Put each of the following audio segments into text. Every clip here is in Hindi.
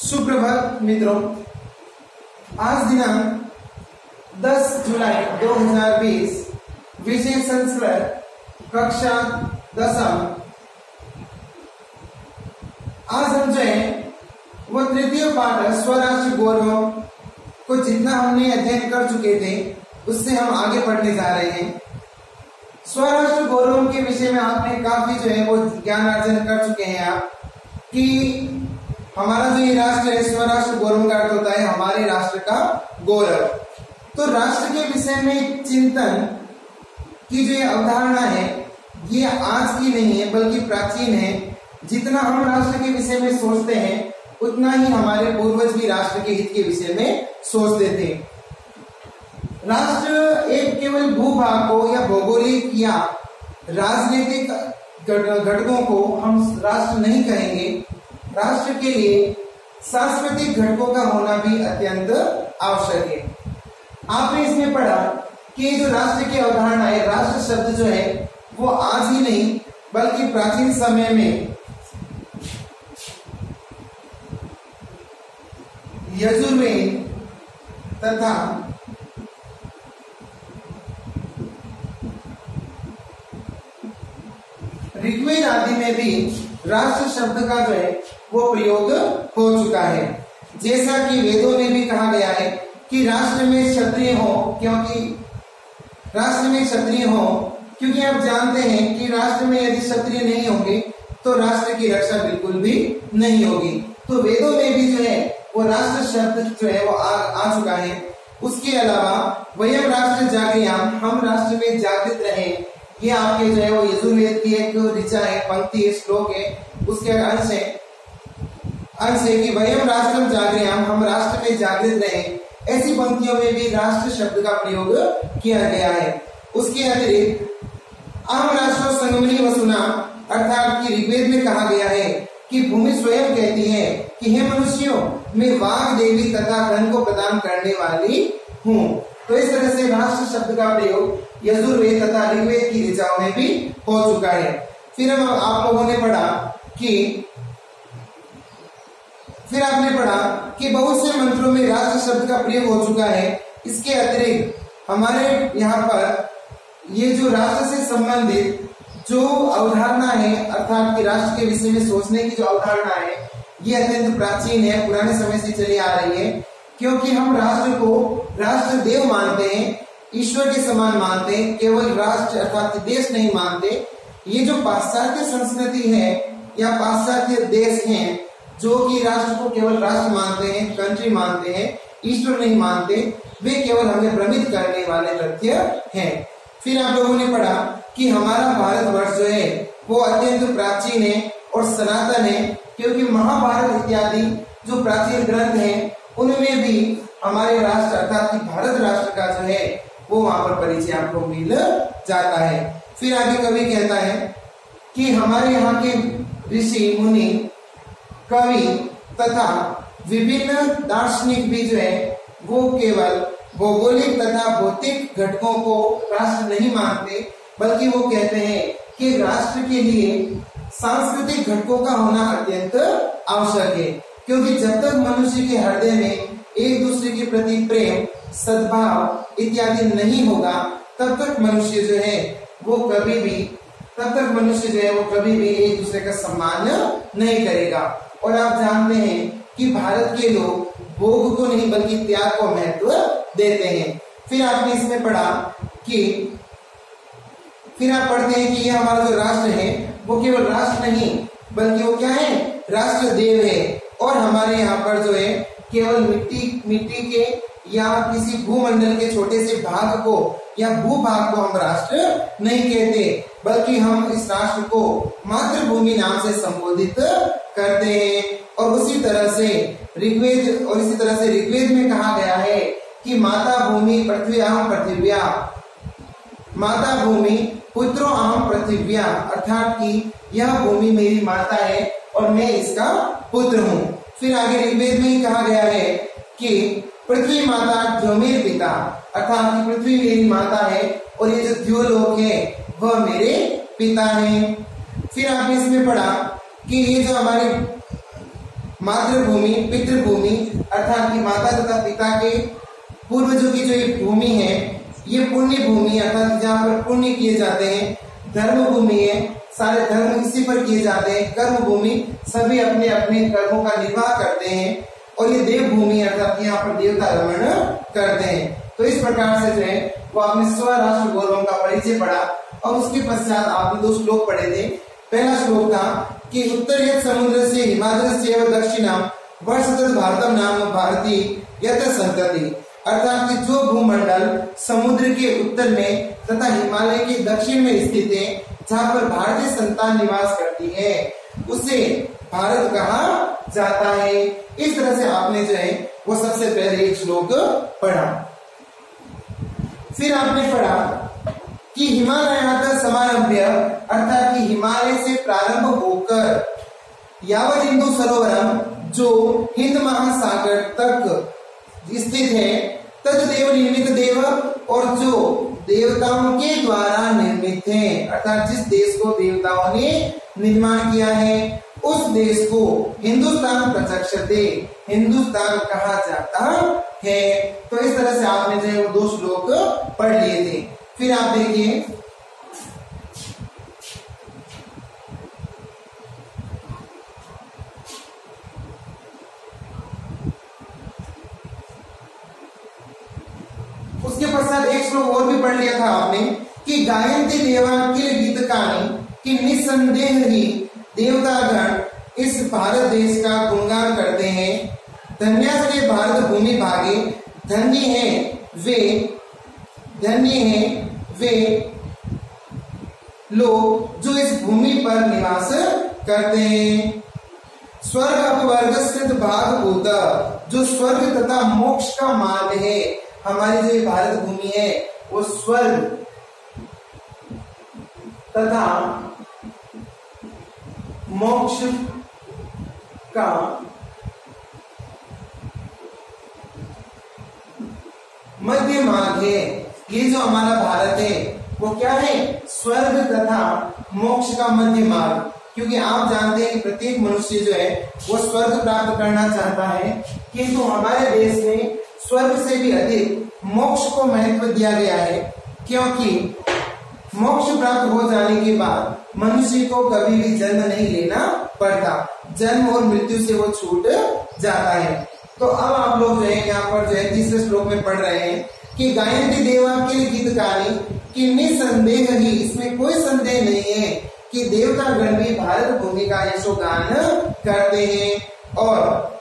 सुप्रभात मित्रों, आज दिनांक 10 जुलाई 2020, विषय संस्कृत कक्षा 10। आज हम जो है वो तृतीय पाठ स्वराष्ट्र गौरव को जितना हमने अध्ययन कर चुके थे उससे हम आगे पढ़ने जा रहे हैं। स्वराष्ट्र गौरव के विषय में आपने काफी जो है वो ज्ञान अर्जन कर चुके हैं आप कि हमारा जो ये राष्ट्र है, स्वराष्ट्र गौरव का अर्थ होता है हमारे राष्ट्र का गौरव। तो राष्ट्र के विषय में चिंतन की जो ये अवधारणा है ये आज की नहीं है बल्कि प्राचीन है। जितना हम राष्ट्र के विषय में सोचते हैं उतना ही हमारे पूर्वज भी राष्ट्र के हित के विषय में सोचते थे। राष्ट्र एक केवल भूभाग को या भौगोलिक या राजनीतिक घटकों को हम राष्ट्र नहीं कहेंगे। राष्ट्र के लिए सांस्कृतिक घटकों का होना भी अत्यंत आवश्यक है। आपने इसमें पढ़ा कि जो राष्ट्र की अवधारणा है, राष्ट्र शब्द जो है वो आज ही नहीं बल्कि प्राचीन समय में यजुर्वेद तथा ऋग्वेद आदि में भी राष्ट्र शब्द का जो है वो प्रयोग हो चुका है। जैसा कि वेदों में भी कहा गया है कि राष्ट्र में क्षत्रिय हो, क्योंकि आप जानते हैं कि राष्ट्र में यदि क्षत्रिय नहीं होंगे तो राष्ट्र की रक्षा बिल्कुल भी नहीं होगी। तो वेदों में भी जो है वो राष्ट्र शब्द जो है वो आ चुका है। उसके अलावा वयम राष्ट्र जागृयाम, हम राष्ट्र में जागृत रहे, ये आपके जो है वो यजुर्वेद की एक ऋचा है, पंक्ति है, श्लोक है, उसके अंश है कि वयम राष्ट्रम जागृयाम, हम राष्ट्र में जागृत रहे। ऐसी पंक्तियों में भी राष्ट्र शब्द का प्रयोग किया गया है। उसके अतिरिक्त अहम राष्ट्र संगमनी वसुना, अर्थात कि ऋग्वेद में कहा गया है कि भूमि स्वयं कहती है कि हे मनुष्यों, मैं वाग देवी तथा धन को प्रदान करने वाली हूँ। तो इस तरह से राष्ट्र शब्द का प्रयोग यजुर्वेद तथा ऋग्वेद की ऋचाओं में भी हो चुका है। फिर आप लोगों ने पढ़ा कि बहुत से मंत्रों में राष्ट्र शब्द का प्रयोग हो चुका है। इसके अतिरिक्त हमारे यहाँ पर ये जो राष्ट्र से संबंधित जो अवधारणा है, अर्थात कि राष्ट्र के विषय में सोचने की जो अवधारणा है ये अत्यंत प्राचीन है, पुराने समय से चली आ रही है। क्योंकि हम राष्ट्र को राष्ट्र देव मानते हैं, ईश्वर के समान मानते हैं, केवल राष्ट्र अर्थात देश नहीं मानते। ये जो पाश्चात्य संस्कृति है या पाश्चात्य देश हैं जो कि राष्ट्र को केवल राष्ट्र मानते हैं, कंट्री मानते हैं, ईश्वर नहीं मानते, वे केवल हमें भ्रमित करने वाले तथ्य हैं। फिर आप लोगों ने पढ़ा कि हमारा भारतवर्ष जो है वो अत्यंत प्राचीन है और सनातन है, क्योंकि महाभारत इत्यादि जो प्राचीन ग्रंथ हैं उनमें भी हमारे राष्ट्र अर्थात कि भारत राष्ट्र का जो है वो वहां पर परिचय आपको मिल जाता है। फिर आगे कवि कहता है कि हमारे यहाँ के ऋषि मुनि, कवि तथा विभिन्न दार्शनिक भी जो है वो केवल भौगोलिक तथा भौतिक घटकों को राष्ट्र नहीं मानते, बल्कि वो कहते हैं कि राष्ट्र के लिए सांस्कृतिक घटकों का होना अत्यंत आवश्यक है। क्योंकि जब तक मनुष्य के हृदय में एक दूसरे के प्रति प्रेम, सद्भाव इत्यादि नहीं होगा तब तक मनुष्य जो है वो कभी भी एक दूसरे का सम्मान नहीं करेगा। और आप जानते हैं कि भारत के लोग भोग को नहीं बल्कि त्याग को महत्व देते हैं। फिर आपने इसमें पढ़ा कि फिर आप पढ़ते हैं कि यह हमारा जो राष्ट्र है वो केवल राष्ट्र नहीं बल्कि वो क्या है, राष्ट्र देव है। और हमारे यहाँ पर जो है केवल मिट्टी के या किसी भूमंडल के छोटे से भाग को या भूभाग को हम राष्ट्र नहीं कहते, बल्कि हम इस राष्ट्र को मातृभूमि नाम से संबोधित करते हैं। और उसी तरह से ऋग्वेद में कहा गया है कि माता भूमि पृथ्व्याम पृथिव्या, माता भूमि पुत्रो अहम पृथिव्या, अर्थात कि यह भूमि मेरी माता है और मैं इसका पुत्र हूँ। फिर आगे ऋग्वेद में ही कहा गया है कि पृथ्वी माता द्योमेर पिता, अर्थात कि पृथ्वी मेरी माता है और ये जो द्योलोक है वह मेरे पिता है। फिर आपने इसमें पढ़ा कि ये जो हमारे मातृभूमि, पितृभूमि अर्थात की माता तथा पिता के पूर्वजों की जो ये भूमि है, ये पुण्य भूमि अर्थात जहाँ पर पुण्य किए जाते हैं। धर्म भूमि है, सारे धर्म इसी पर किए जाते हैं। कर्म भूमि, सभी अपने अपने कर्मों का निर्वाह करते हैं। और ये देव भूमि अर्थात यहाँ पर देवता रमण करते हैं। तो इस प्रकार से जो है वो आपने स्वराष्ट्र गौरव का परिचय पढ़ा। और उसके पश्चात आपने 2 श्लोक पढ़े थे। पहला श्लोक था कि उत्तर यत् समुद्र से हिमाद्र से दक्षिणम वर्षतः भारतम नाम भारती यत संतति, अर्थात कि जो भूमंडल समुद्र के उत्तर में तथा हिमालय के दक्षिण में स्थित है, जहाँ पर भारतीय संतान निवास करती है, उसे भारत कहा जाता है। इस तरह से आपने जो है वो सबसे पहले एक श्लोक पढ़ा। फिर आपने पढ़ा कि हिमालयात समारंभ्य, अर्थात कि हिमालय से प्रारंभ होकर यावत हिंदू सरोवरम, जो हिंद महासागर तक स्थित है, तत्देव निर्मित देव, और जो देवताओं के द्वारा निर्मित है, अर्थात जिस देश को देवताओं ने निर्माण किया है, उस देश को हिंदुस्तान प्रचक्षते, हिंदुस्तान कहा जाता है। तो इस तरह से आपने जो है वो 2 श्लोक पढ़ लिए थे। फिर आप देखिए उसके पश्चात एक श्लोक और भी पढ़ लिया था आपने कि गायन्ति देवा किल गीतकानि, कि निसंदेह ही देवतागण इस भारत देश का गुणगान करते हैं। धन्यास्ते भारत भूमि भागे, धन्य हैं वे लोग जो इस भूमि पर निवास करते हैं। स्वर्ग अपवर्ग स्थित भाग भूत, जो स्वर्ग तथा मोक्ष का मार्ग है। हमारी जो भारत भूमि है वो स्वर्ग तथा मोक्ष का मध्य मार्ग है। ये जो हमारा भारत है वो क्या है? स्वर्ग तथा मोक्ष का मध्य मार्ग। क्योंकि आप जानते हैं कि प्रत्येक मनुष्य जो है वो स्वर्ग प्राप्त करना चाहता है, किंतु हमारे देश में स्वर्ग से भी अधिक मोक्ष को महत्व दिया गया है। क्योंकि मोक्ष प्राप्त हो जाने के बाद मनुष्य को कभी भी जन्म नहीं लेना पड़ता, जन्म और मृत्यु से वो छूट जाता है। तो अब आप लोग जो है यहाँ पर जो है तीसरे श्लोक में पढ़ रहे हैं कि गायन्ति देवा किल गीतकानि, कि निसंदेह ही, इसमें कोई संदेह नहीं है कि देवतागण भी भारत भूमि का यशोगान करते हैं और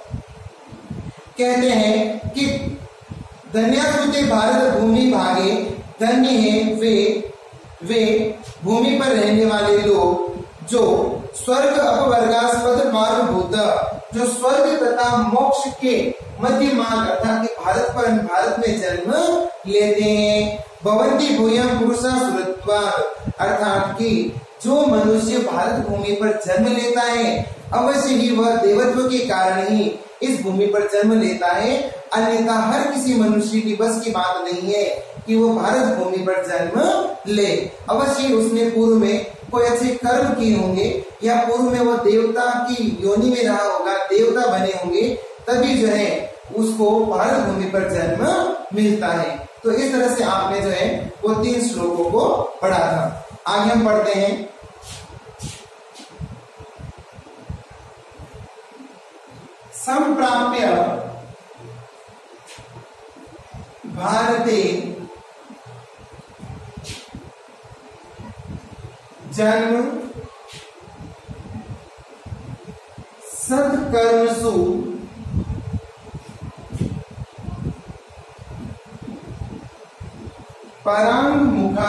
कहते हैं कि धन्यास्ते भारत भूमि भागे, धन्य है वे भूमि पर रहने वाले लोग जो स्वर्ग अपवर्गास्पद मार्ग भूत, जो स्वर्ग तथा मोक्ष के मध्य मार्ग अर्थात भारत में जन्म लेते हैं। भवन्ति भूयं पुरुषा सुरत्वात्, अर्थात कि जो मनुष्य भारत भूमि पर जन्म लेता है अवश्य ही वह देवत्व के कारण ही इस भूमि पर जन्म लेता है। अन्यथा हर किसी मनुष्य की बस की बात नहीं है कि वो भारत भूमि पर जन्म ले। अवश्य उसने पूर्व में कोई अच्छे कर्म किए होंगे या पूर्व में वो देवता की योनि में रहा होगा, देवता बने होंगे, तभी जो है उसको भारत भूमि पर जन्म मिलता है। तो इस तरह से आपने जो है वो 3 श्लोकों को पढ़ा था। आगे हम पढ़ते हैं संप्राप्य भारते जन्म सत्कर्मसु परांगमुखा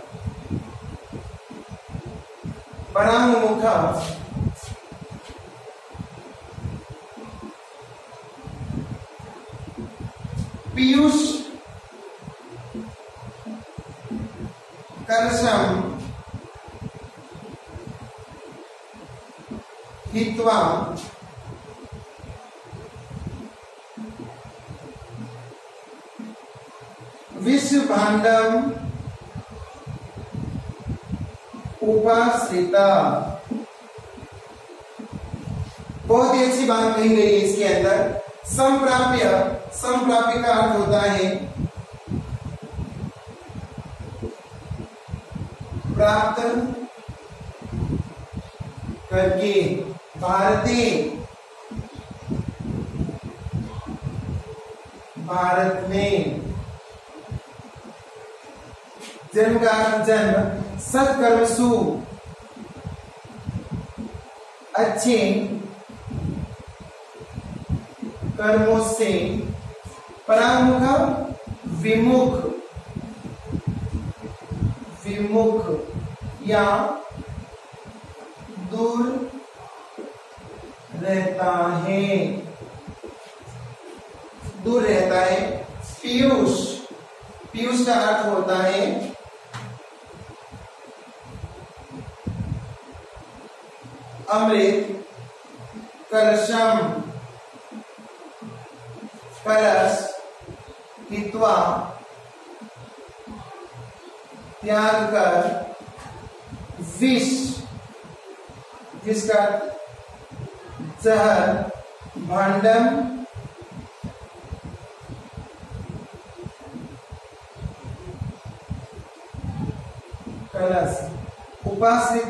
पीयूष कर्षम हित्वा विश्व भांडम उपाश्रिता। बहुत ही अच्छी बात कही गई है इसके अंदर। संप्राप्य, संप्राप्य का अर्थ होता है प्राप्त करके। भारत में जन्म का जन्म सत्कर्मसु अच्छे कर्मों से परामुख विमुख या दूर रहता है, दूर रहता है। पीयूष, पीयूष का अर्थ होता है अमृत। कलशम, कलश हित्वा त्याग कर, विष जिसका जहर, भांडम कलश, उपासित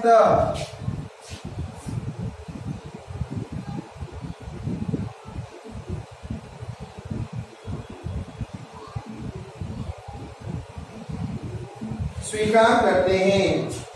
स्वीकार करते हैं।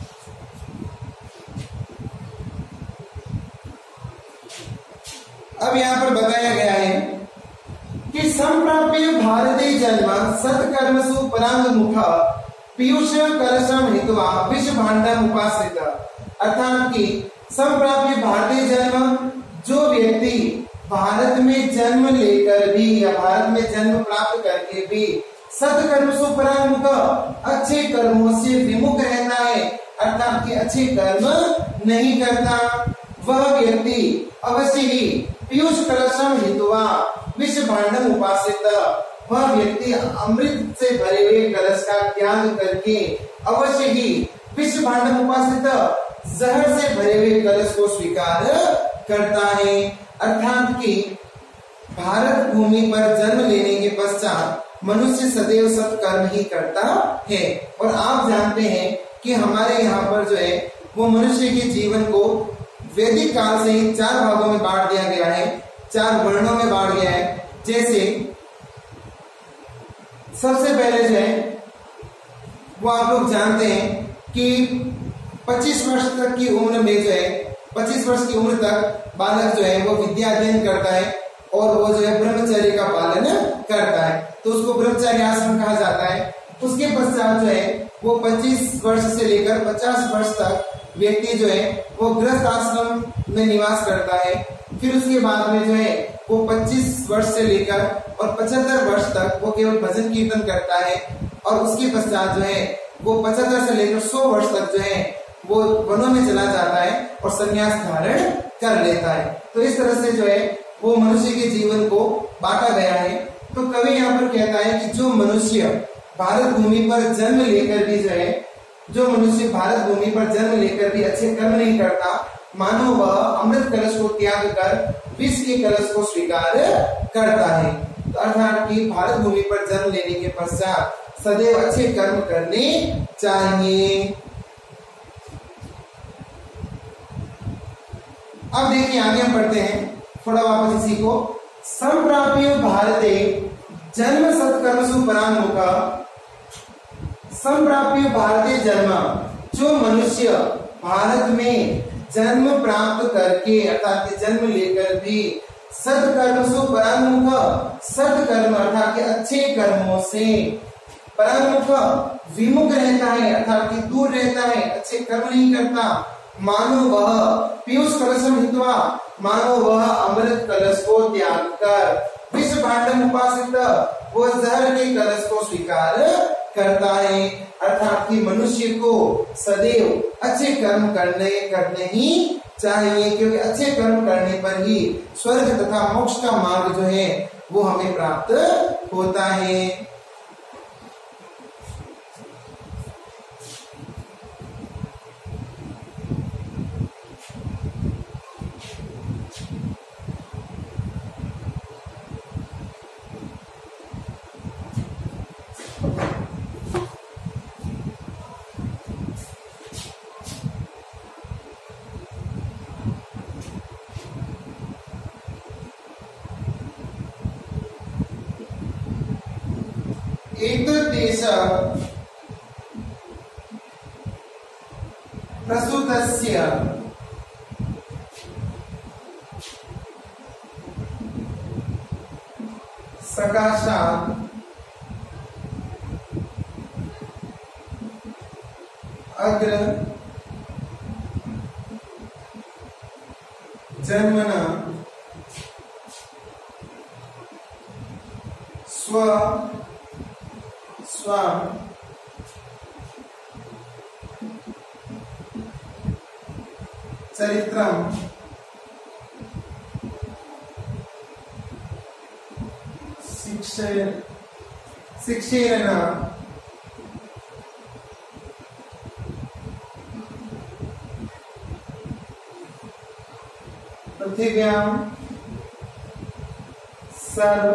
अब यहां पर बताया गया है कि संप्राप्य भारते जन्म सत्कर्मसु परांगमुख पीयूष कलशम हित्वा विष भांडम उपासित। अर्थात कि संप्राप्य भारतीय जन्म, जो व्यक्ति भारत में जन्म लेकर भी या भारत में जन्म प्राप्त करके भी सत्कर्मसु परांगमुख अच्छे कर्मों से विमुख रहता है, अर्थात कि अच्छे कर्म नहीं करता, वह व्यक्ति अवश्य ही पीयूष कलशम हित्वा विष भांडम उपासित, वह व्यक्ति अमृत से भरे हुए कलश का त्याग करके अवश्य ही विष भांडम उपासित, जहर से भरे हुए कलश को स्वीकार करता है। अर्थात कि भारत भूमि पर जन्म लेने के पश्चात मनुष्य सदैव सत्कर्म ही करता है। और आप जानते हैं कि हमारे यहाँ पर जो है वो मनुष्य के जीवन को वैदिक काल से ही 4 भागों में बांट दिया गया है, 4 वर्णों में बांट गया है। जैसे सबसे पहले जो है वो आप लोग जानते हैं कि 25 वर्ष तक की उम्र में जो है 25 वर्ष की उम्र तक बालक जो है वो विद्या अध्ययन करता है और वो जो है ब्रह्मचर्य का पालन करता है, तो उसको ब्रह्मचर्य आश्रम कहा जाता है। उसके पश्चात जो है वो 25 वर्ष से लेकर 50 वर्ष तक व्यक्ति जो है वो गृहस्थ आश्रम में निवास करता है। फिर उसके बाद में जो है वो 25 वर्ष से लेकर और 75 वर्ष तक वो केवल भजन कीर्तन करता है। और उसके पश्चात जो है वो 75 से लेकर 100 वर्ष तक जो है वो वनों में चला जाता है और संन्यास धारण कर लेता है। तो इस तरह से जो है वो मनुष्य के जीवन को बांटा गया है। तो कवि यहाँ पर कहता है कि जो मनुष्य भारत भूमि पर जन्म लेकर भी जो है, जो मनुष्य भारत भूमि पर जन्म लेकर भी अच्छे कर्म नहीं करता, मानो वह अमृत कलश को त्याग कर विष के कलश को स्वीकार करता है। तो अर्थात कि भारत भूमि पर जन्म लेने के पश्चात सदैव अच्छे कर्म करने चाहिए। अब देखिए आगे हम पढ़ते हैं थोड़ा वापस इसी को। संप्राप्य भारते जन्म सत्कर्मसु परांगमुख, संप्राप्य भारतीय जन्म, जो मनुष्य भारत में जन्म प्राप्त करके अर्थात जन्म लेकर भी सत्कर्मसु परांगमुख, सत्कर्म अर्थात अच्छे कर्मों से परांगमुख विमुख रहता है, अर्थात दूर रहता है, अच्छे कर्म नहीं करता, मानो वह पीयूष कलशम हित्वा, मानो वह अमृत कलश को त्याग कर विष भांडम उपासित, वो जहर के कलश को स्वीकार करता है। अर्थात कि मनुष्य को सदैव अच्छे कर्म करने ही चाहिए, क्योंकि अच्छे कर्म करने पर ही स्वर्ग तथा मोक्ष का मार्ग जो है वो हमें प्राप्त होता है। एतद्देश प्रसूतस्य सकाशात् अग्र जन्मना स्व चरित्रम शिक्षेण पृथिव्यां सर्व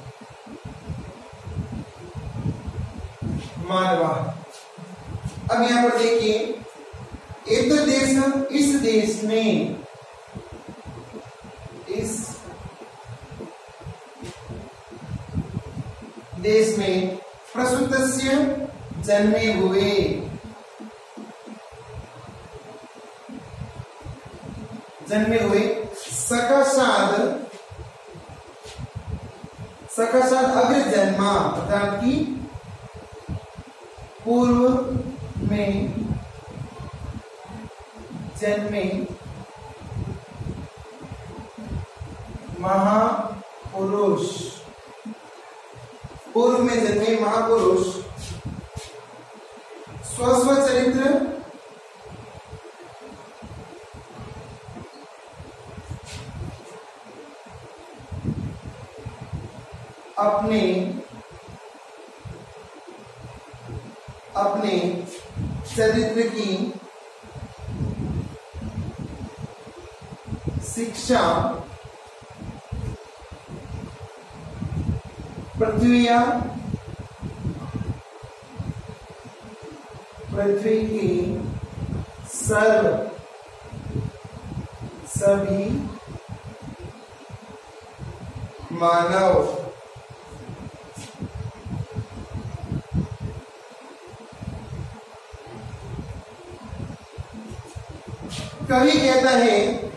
मानवा। अब यहां पर देखिए, एक तो देश, इस देश में, इस देश में प्रसूतस्य जन्मे हुए, सकाशाद अग्र जन्मा, अर्थात की पूर्व में जन्मे महापुरुष, पूर्व में जन्मे महापुरुष स्व चरित्र अपने चरित्र की शिक्षा पृथ्वी की सभी मानव कवि कहता है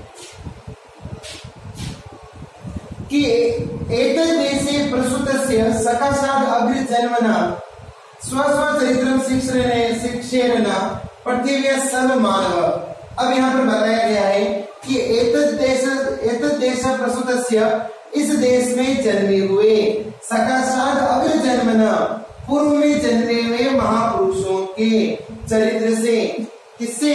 कि एतद्देशे प्रसूतस्य सकाशात् अग्र जन्मना स्व चरित्रम शिक्षेण पृथिव्या सर्व मानव। अब यहाँ पर बताया गया है कि एतद्देश प्रसूतस्य, इस देश में जन्मे हुए, सकाशात् अग्र जन्मना, पूर्व में जन्मे हुए महापुरुषों के चरित्र से, किससे?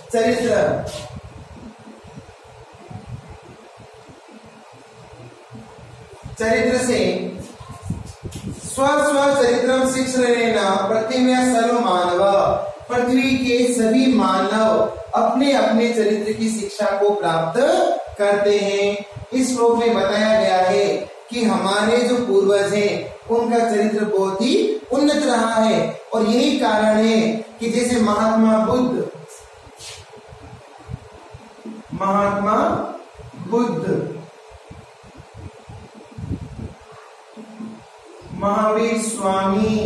चरित्र से स्व चरित्रम शिक्षेण पृथिव्या सर्व मानव, पृथ्वी के सभी मानव अपने अपने चरित्र की शिक्षा को प्राप्त करते हैं। इस श्लोक में बताया गया है कि हमारे जो पूर्वज हैं उनका चरित्र बहुत ही उन्नत रहा है, और यही कारण है कि जैसे महात्मा बुद्ध, महावीर स्वामी,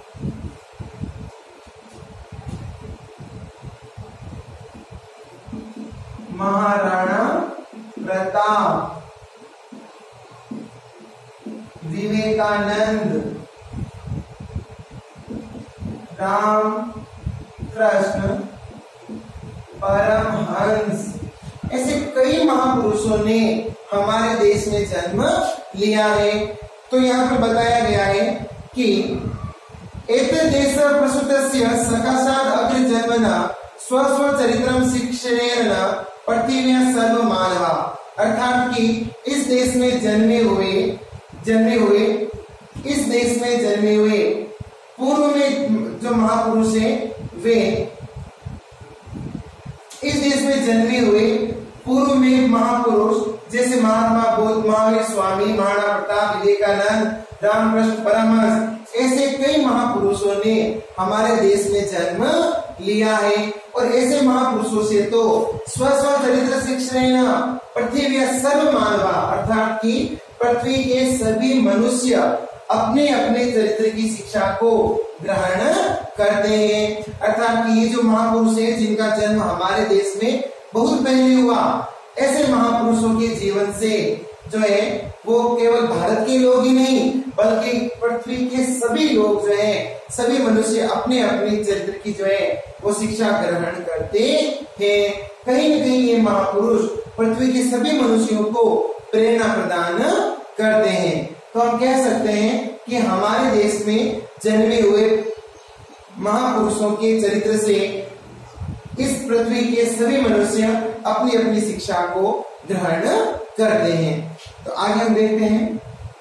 महाराणा प्रताप, विवेकानंद, राम कृष्ण परमहंस, ऐसे कई महापुरुषों ने हमारे देश में जन्म लिया है। तो यहाँ पर बताया गया है कि एतद्देश प्रसूतस्य सकाशात् अग्र जन्मना स्व चरित्रम शिक्षेण पृथिव्या सर्व मानवा, अर्थात कि इस देश में जन्मे हुए इस देश में जन्मे हुए पूर्व में जो महापुरुष है वे, इस देश में जन्मे हुए पूर्व में महापुरुष जैसे महात्मा बुद्ध, महावीर स्वामी, महाराणा प्रताप, विवेकानंद, रामकृष्ण परमहंस, ऐसे कई महापुरुषों ने हमारे देश में जन्म लिया है। और ऐसे महापुरुषों से तो स्व चरित्र शिक्षेण पृथ्वी सर्व मानवा, अर्थात कि पृथ्वी के सभी मनुष्य अपने अपने चरित्र की शिक्षा को ग्रहण करते हैं। अर्थात कि ये जो महापुरुष हैं जिनका जन्म हमारे देश में बहुत पहले हुआ, ऐसे महापुरुषों के जीवन से जो है वो केवल भारत के लोग ही नहीं बल्कि पृथ्वी के सभी लोग जो है, सभी मनुष्य अपने अपने चरित्र की जो है वो शिक्षा ग्रहण करते हैं। कहीं न कहीं ये महापुरुष पृथ्वी के सभी मनुष्यों को प्रेरणा प्रदान करते हैं। तो हम कह सकते हैं कि हमारे देश में जन्मे हुए महापुरुषों के चरित्र से इस पृथ्वी के सभी मनुष्य अपनी अपनी शिक्षा को ग्रहण करते हैं। तो आगे हम देखते हैं।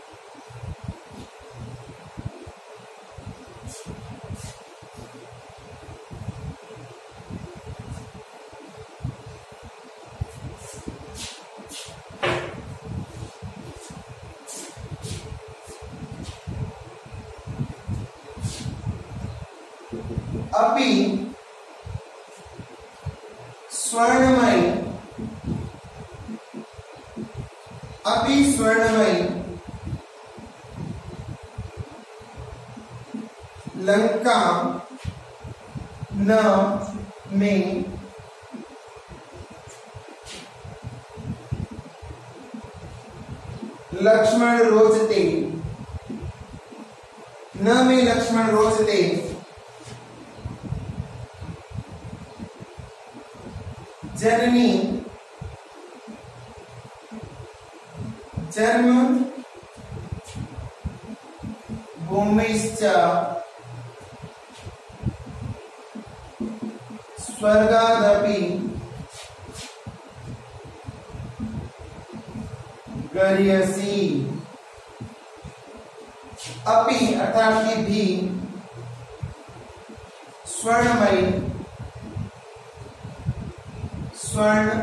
अपि स्वर्णमयी लंका न में लक्ष्मण रोचते, न में लक्ष्मण रोचते, जननी जन्म भूमिश्च स्वर्गादपि गरीयसी। अपि अर्थात कि भी स्वर्णमयी, स्वर्ण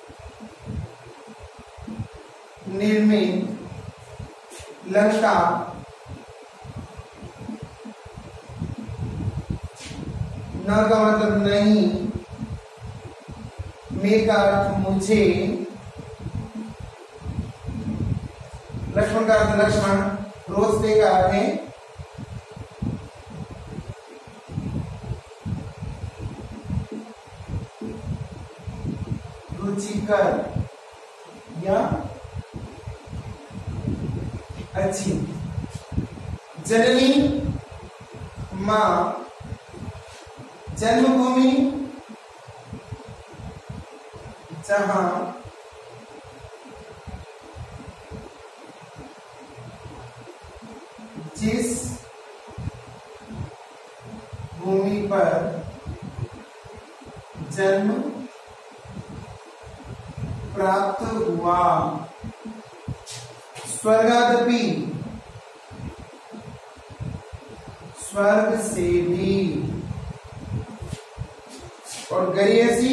निर्मित लंका न का मतलब नहीं, में का अर्थ मुझे, लक्ष्मण का अर्थ लक्ष्मण, रोचते का अर्थ है रुचिकर या अच्छी। जननी मां, जन्मभूमि जहां जिस भूमि पर जन्म प्राप्त हुआ, स्वर्गादपि स्वर्ग से भी, और गरीयसी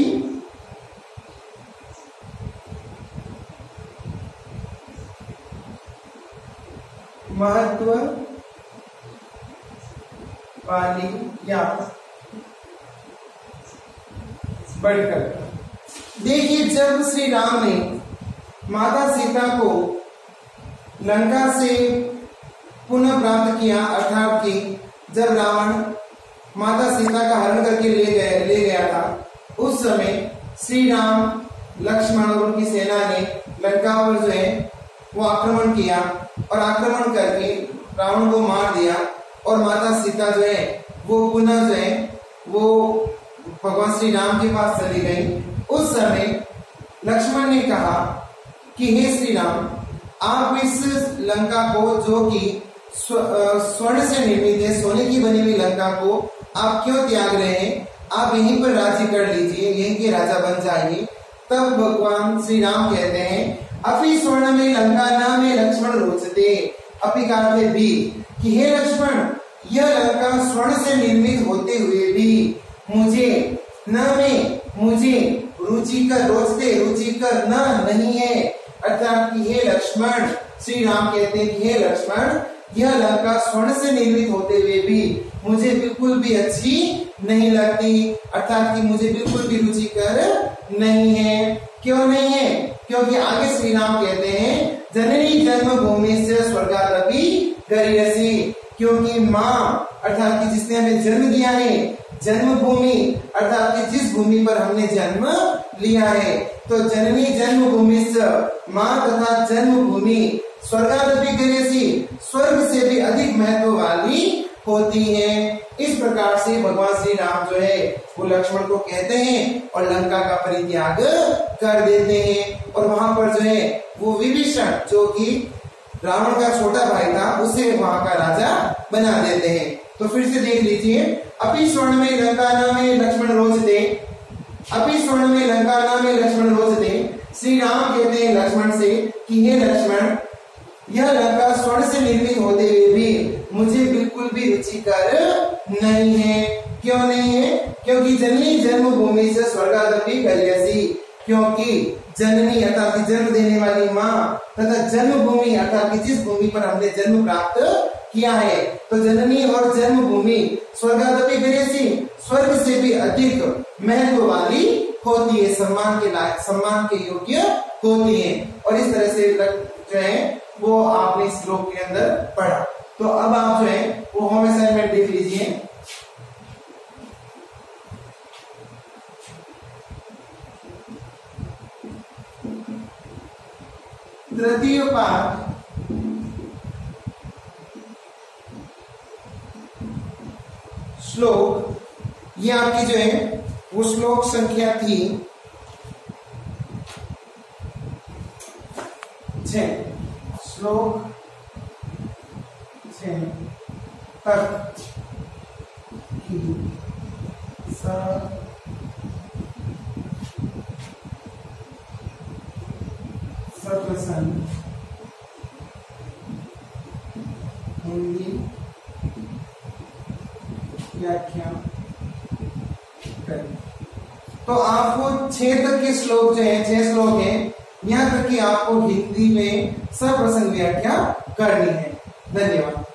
महत्व वाली या बढ़कर। देखिए, जब श्री राम ने माता सीता को लंका से पुनः प्राप्त किया, अर्थात कि जब रावण माता सीता का हरण करके ले गया था, उस समय श्री राम, लक्ष्मण और उनकी सेना ने लंका पर जो है वो आक्रमण किया और आक्रमण करके रावण को मार दिया और माता सीता जो है वो पुनः जो है वो भगवान श्री राम के पास चली गई। उस समय लक्ष्मण ने कहा कि हे श्री राम, आप इस लंका को, जो कि स्वर्ण से निर्मित है, सोने की बनी हुई लंका को आप क्यों त्याग रहे हैं? आप यहीं पर राज्य कर लीजिए, यहीं के राजा बन जाइए। तब भगवान श्री राम कहते हैं, अपि स्वर्ण में लंका न में लक्ष्मण रोचते। अपि का अर्थ है भी, कि हे लक्ष्मण, यह लंका स्वर्ण से निर्मित होते हुए भी मुझे न में, मुझे रुचिकर, रोचते रुचिकर न नहीं है। अर्थात कि हे लक्ष्मण, श्री राम कहते हैं कि हे लक्ष्मण, यह लंका स्वर्ण से निर्मित होते हुए भी मुझे बिल्कुल भी अच्छी नहीं लगती, अर्थात कि मुझे बिल्कुल भी रुचिकर नहीं है। क्यों नहीं है? क्योंकि आगे श्री राम कहते हैं, जननी जन्मभूमि से स्वर्गादपि गरीयसी। की माँ अर्थात कि जिसने हमें जन्म दिया है, जन्मभूमि अर्थात कि जिस भूमि पर हमने जन्म लिया है। तो जननी जन्मभूमि माँ तथा जन्मभूमि स्वर्गादपि गरीयसी, स्वर्ग से भी अधिक महत्व वाली होती है। इस प्रकार से भगवान श्री राम जो है वो लक्ष्मण को कहते हैं और लंका का परित्याग कर देते हैं। और वहां पर जो है वो विभीषण जो कि रावण का छोटा भाई था उसे वहां का राजा बना देते हैं। तो फिर से देख लीजिए, अपि स्वर्ण में लंका नामे लक्ष्मण रोचते, अपि स्वर्ण में लंका नामे लक्ष्मण रोचते। श्री राम कहते हैं लक्ष्मण से कि हे लक्ष्मण, यह लंका स्वर्ण से निर्मित होते हुए भी मुझे बिल्कुल भी रुचिकर नहीं है। क्यों नहीं है? क्योंकि जननी जन्मभूमि से स्वर्गादपि गरीयसी, क्योंकि जननी अर्थात जन्म देने वाली माँ तथा जन्मभूमि अर्थात जिस भूमि पर हमने जन्म प्राप्त किया है, तो जननी और जन्मभूमि स्वर्गादपि गरीयसी, स्वर्ग से भी अधिक महत्व वाली होती है, सम्मान के लायक, सम्मान के योग्य होती है। और इस तरह से जो है वो आपने इस श्लोक के अंदर पढ़ा। तो अब आप जो है वो होम असाइनमेंट देख लीजिए। तृतीय पाठ श्लोक, ये आपकी जो है वो श्लोक संख्या थी 6, श्लोक 6 तक की सप्रसन्न हिंदी व्याख्या करें। तो आपको 6 तक के श्लोक जो है, 6 श्लोक है, यहाँ तक कि आपको हिंदी में सप्रसन्न व्याख्या करनी है। धन्यवाद।